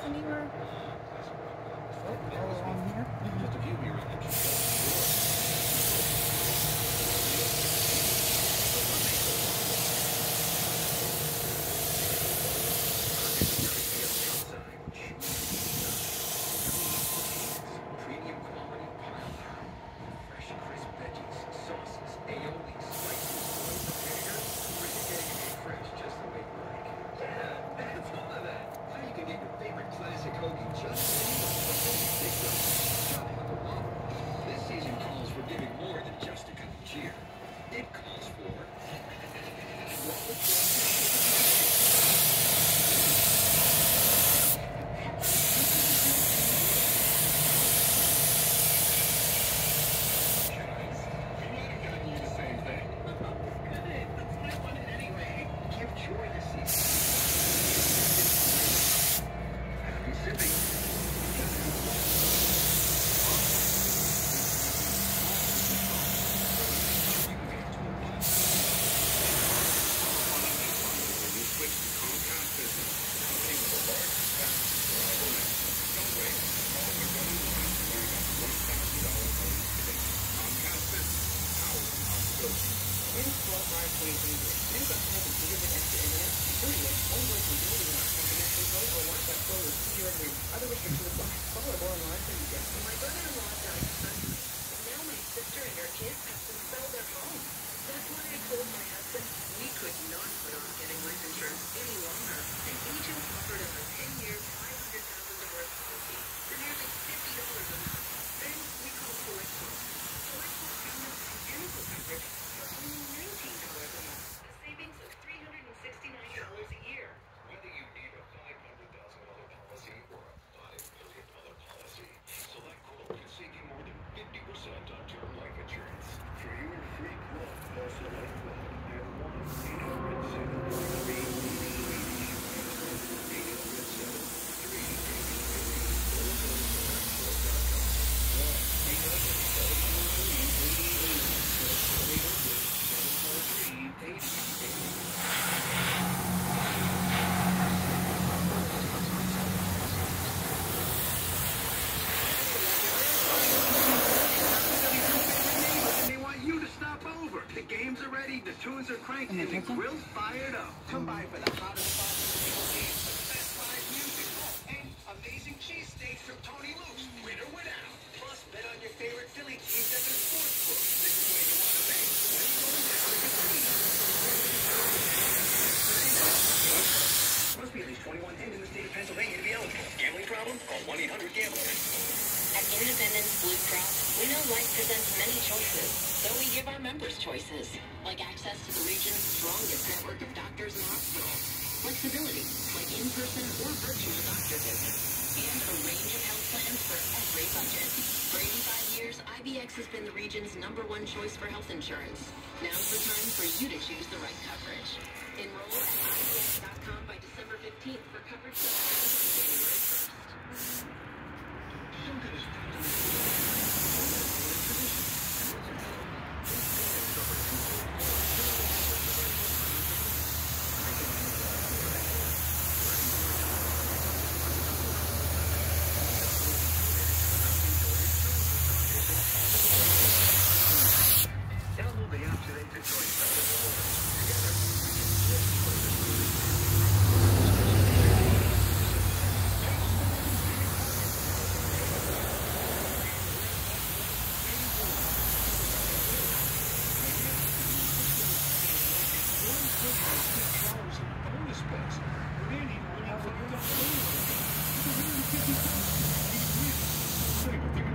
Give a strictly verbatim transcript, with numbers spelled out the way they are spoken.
anywhere? Oh, all along here? Just a few here in the The tunes are cranked and the grill's fired up. Come by for the hottest spots in the local games, the best live music, and amazing cheesesteaks from Tony Luke's. Win or win out. Plus, bet on your favorite Philly teams at the sportsbook. This is where you want to bet. When you go to must be at least twenty-one and in the state of Pennsylvania to be eligible. Gambling problem? Call one eight hundred gambler. At Independence Blue Cross, we know life presents many choices, so we give our members choices, like access to the region's strongest network of doctors and hospitals, flexibility, like in-person or virtual doctor visits, and a range of health plans for every budget. For eighty-five years, I B X has been the region's number one choice for health insurance. Now's the time for you to choose the right coverage. Enroll at I B X dot com by December fifteenth for coverage that starts January first. Download the app today to join Bonus bets.